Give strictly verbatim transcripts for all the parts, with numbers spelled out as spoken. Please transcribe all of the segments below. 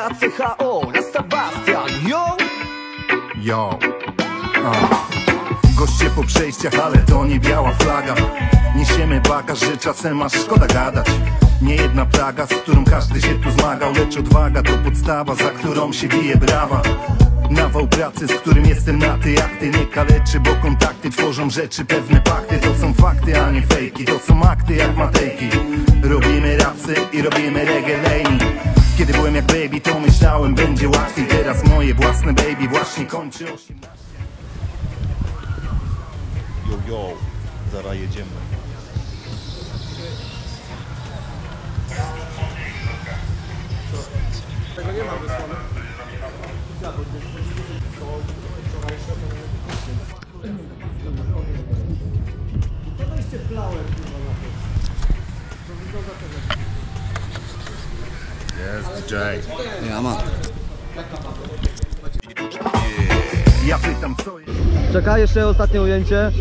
A C H O na Sebastian, yo! Yo, uh. Goście po przejściach, ale to nie biała flaga. Niesiemy bagaż, że czasem aż szkoda gadać. Nie jedna plaga, z którą każdy się tu zmagał, lecz odwaga to podstawa, za którą się bije brawa. Nawał pracy, z którym jestem na ty, jak ty nie kaleczy, bo kontakty tworzą rzeczy, pewne pakty. To są fakty, a nie fejki, to są akty jak Matejki. Robimy rapsy i robimy reggae lane. Kiedy byłem jak baby, to myślałem, będzie łatwiej. Teraz moje własne baby właśnie kończy osiemnaście. Yo, yo, zaraz jedziemy. Tego nie ma wysłane. Podajcie flower chyba na to. To wygląda tego. Jest D J. Ja mam. Ja pytam, co jest. Czekaj, jeszcze ostatnie ujęcie.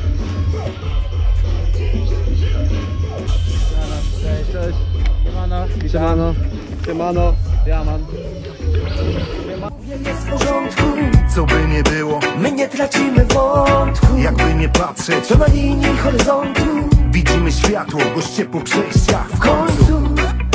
Cześć, cześć. Siemano. Siemano. Siemano. Ja mam. Jest w porządku, Co by nie było, my nie tracimy wątku. jakby nie patrzeć, To na linii horyzontu widzimy światło, goście po przejściach w w końcu. końcu.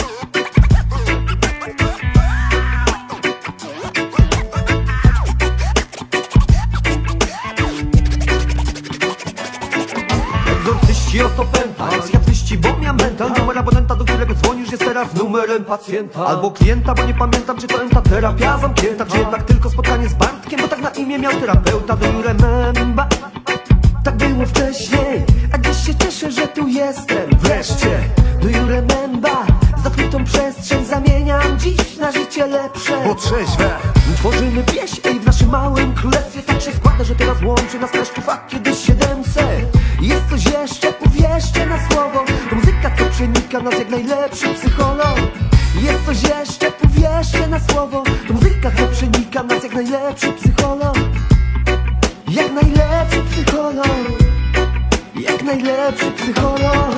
Egzorcyści oto pęta, psychiatryści, bo miał mental. Numer abonenta, do którego dzwonisz, jest teraz numerem pacjenta albo klienta, bo nie pamiętam, czy to entaterapia zamknięta, czy jednak tylko spotkanie z Bartkiem, bo tak na imię miał terapeuta. Do you remember? Tak było wcześniej, a dziś się cieszę, że tu jestem wreszcie. Do you remember? Zamkniętą przestrzeń zamieniam dziś na życie lepsze. Bo trzeźwe Tworzymy pieśń, ej, w naszym małym królestwie. Tak się składa, że teraz łączy nas kreszków, a kiedyś siedemset. Jest coś jeszcze, uwierzcie na słowo. To muzyka, co przenika nas jak najlepszy psycholog. Jest coś jeszcze, uwierzcie na słowo. To muzyka, co przenika nas jak najlepszy psycholog. Jak najlepszy psycholog. Jak najlepszy psycholog.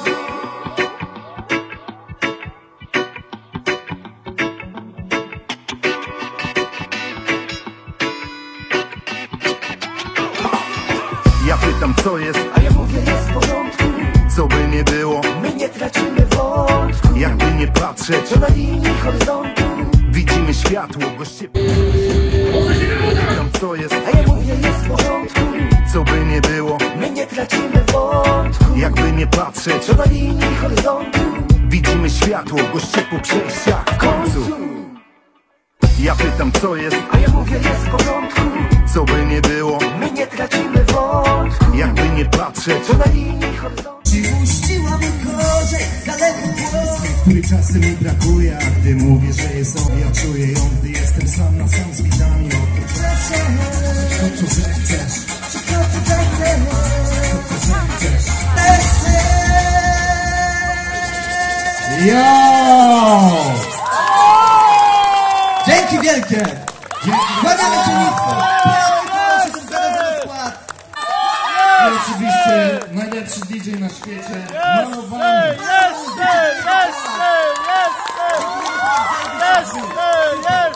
ja pytam, co jest, A ja mówię, jest w porządku, co by nie było, my nie tracimy wątku. jakby nie patrzeć, To na linii horyzontu. widzimy światło, goście. Pytam, co jest, A ja mówię, jest w porządku, co by nie było, my nie tracimy wątku. jakby nie patrzeć, To na linii horyzontu widzimy światło, goście po przejściach w w końcu. końcu. Ja pytam, co jest, A ja mówię, jest w porządku, co by nie było, my nie tracimy wątku. jakby nie patrzeć. To na linii horyzontu. Puściła mi korzeń, daleko Polski, który czasem mi brakuje, a gdy mówię, że jest on, ja czuję ją, gdy jestem sam na sam z widami. Oto to, co zechcesz, wszystko, co zechcesz, to, co zechcesz. Yo! Dzięki wielkie! Kłaniamy się nisko! Proszę, ten zadowolony skład! I oczywiście najlepszy D J na świecie, malowany. Jeszcze, jeszcze, jeszcze, jeszcze, jeszcze, jeszcze.